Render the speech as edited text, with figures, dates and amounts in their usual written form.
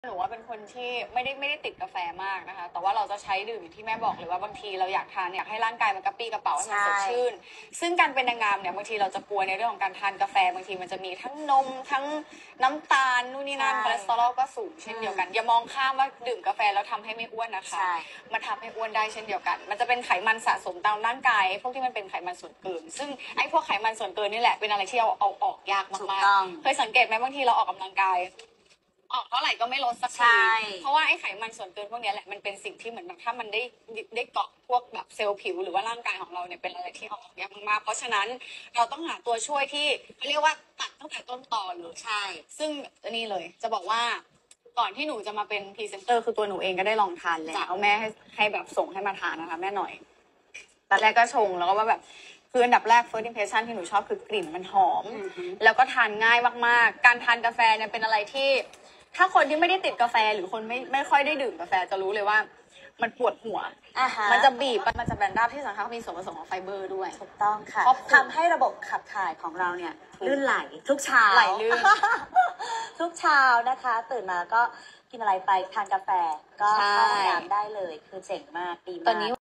หนูว่าเป็นคนที่ไม่ได้ติดกาแฟมากนะคะแต่ว่าเราจะใช้ดื่มอย่างที่แม่บอกเลยว่าบางทีเราอยากทานอยากให้ร่างกายมันกระปรี้กระเป๋าให้มันสดชื่นซึ่งการเป็นนางงามเนี่ยบางทีเราจะกลัวในเรื่องของการทานกาแฟบางทีมันจะมีทั้งนมทั้งน้ำตาลนู่นนี่นั่นคอเลสเตอรอลก็สูงเช่นเดียวกันอย่ามองข้ามว่าดื่มกาแฟแล้วทำให้ไม่อ้วนนะคะมันทำให้อ้วนได้เช่นเดียวกันมันจะเป็นไขมันสะสมตามร่างกายพวกที่มันเป็นไขมันส่วนเกินซึ่งไอ้พวกไขมันส่วนเกินนี่แหละเป็นอะไรที่เอาออกยากมากๆเคยสังเกตไหมบางทีเราออกกำลังกายออกเท่าไหร่ก็ไม่ลดสักทีเพราะว่าไอ้ไขมันส่วนเกินพวกนี้แหละมันเป็นสิ่งที่เหมือนแบบถ้ามันได้เกาะพวกแบบเซลล์ผิวหรือว่าร่างกายของเราเนี่ยเป็นอะไรที่เอาออกยากมากๆเพราะฉะนั้นเราต้องหาตัวช่วยที่เขาเรียกว่าตัดตั้งแต่ต้นตอเลยใช่ซึ่งนี่เลยจะบอกว่าก่อนที่หนูจะมาเป็นพรีเซนเตอร์คือตัวหนูเองก็ได้ลองทานแล้วแม่ให้แบบส่งให้มาทานนะคะแม่หน่อยตอนแรกก็ชงแล้วก็ว่าแบบคืออันดับแรก first impression ที่หนูชอบคือกลิ่นมันหอมแล้วก็ทานง่ายมากๆการทานกาแฟเนี่ยเป็นอะไรที่ถ้าคนที่ไม่ได้ติดกาแฟหรือคนไม่ค่อยได้ดื่มกาแฟจะรู้เลยว่ามันปวดหัวมันจะบีบมันจะแบนด้าที่สำคัญมีส่วนผสมของไฟเบอร์ด้วยถูกต้องค่ะทำให้ระบบขับถ่ายของเราเนี่ยลื่นไหลทุกเช้าไหลลื่นทุกเช้านะคะตื่นมาก็กินอะไรไปทานกาแฟก็เข้าห้องน้ำได้เลยคือเจ๋งมากดีมากตอนนี้